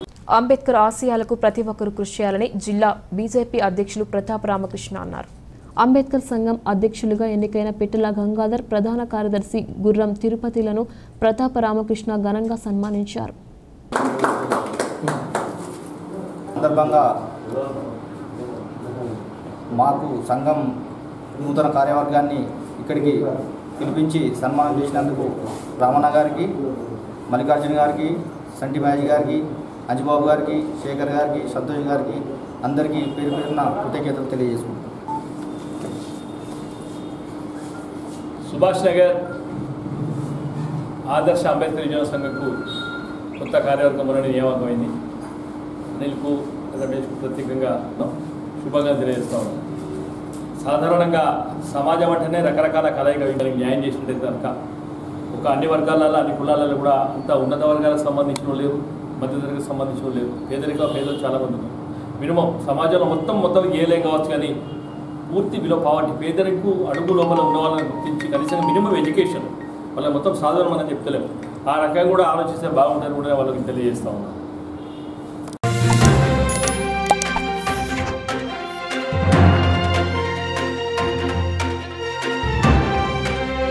అంబేద్కర్ ఆశయాలకు ప్రతి ఒక్కరూ కృషి చేయాలని జిల్లా బీజేపీ అధ్యక్షులు ప్రతాప్ రామకృష్ణ అన్నారు. అంబేద్కర్ సంఘం అధ్యక్షులుగా ఎన్నికైన పిట్టల గంగాధర్, ప్రధాన కార్యదర్శి గుర్రం తిరుపతిలను ప్రతాప్ రామకృష్ణ ఘనంగా సన్మానించారు. సందర్భంగా మాకు సంఘం నూతన కార్యవర్గాన్ని ఇక్కడికి పిలిపించి సన్మానం చేసినందుకు రామన్న గారికి, మల్లికార్జున గారికి, సంటి మహేష్ గారికి, అంజబాబు గారికి, శేఖర్ గారికి, సంతోష్ గారికి అందరికీ పేరు పేరున కృతజ్ఞతలు తెలియజేసుకుంటాం. సుభాష్ నగర్ ఆదర్శ అంబేద్కర్ యువజన సంఘకు కొత్త కార్యవర్గం అనేది నియామకమైంది. అనిల్కు రమేష్కు ప్రత్యేకంగా శుభంగా తెలియజేస్తా ఉన్నాం. సాధారణంగా సమాజం అంటేనే రకరకాల కలయిక న్యాయం చేసినట్టు కనుక ఒక అన్ని వర్గాలలో అన్ని కులాలలో కూడా అంత ఉన్నత వర్గాలకు సంబంధించిన లేరు, మధ్యతరగతికి సంబంధించిన లేరు, పేదలు చాలామంది ఉన్నారు. మినిమం సమాజంలో మొత్తం ఏలేం కావచ్చు, కానీ పూర్తి బిలో పావర్టీ పేదరికు అడుగు లోపల ఉన్న వాళ్ళని గుర్తించి కనీసం మినిమం ఎడ్యుకేషన్ వాళ్ళ మొత్తం సాధారణ మనం చెప్తలేము. ఆ రకంగా కూడా ఆలోచిస్తే బాగుంటుందని కూడా వాళ్ళకి తెలియజేస్తూ ఉన్నాం.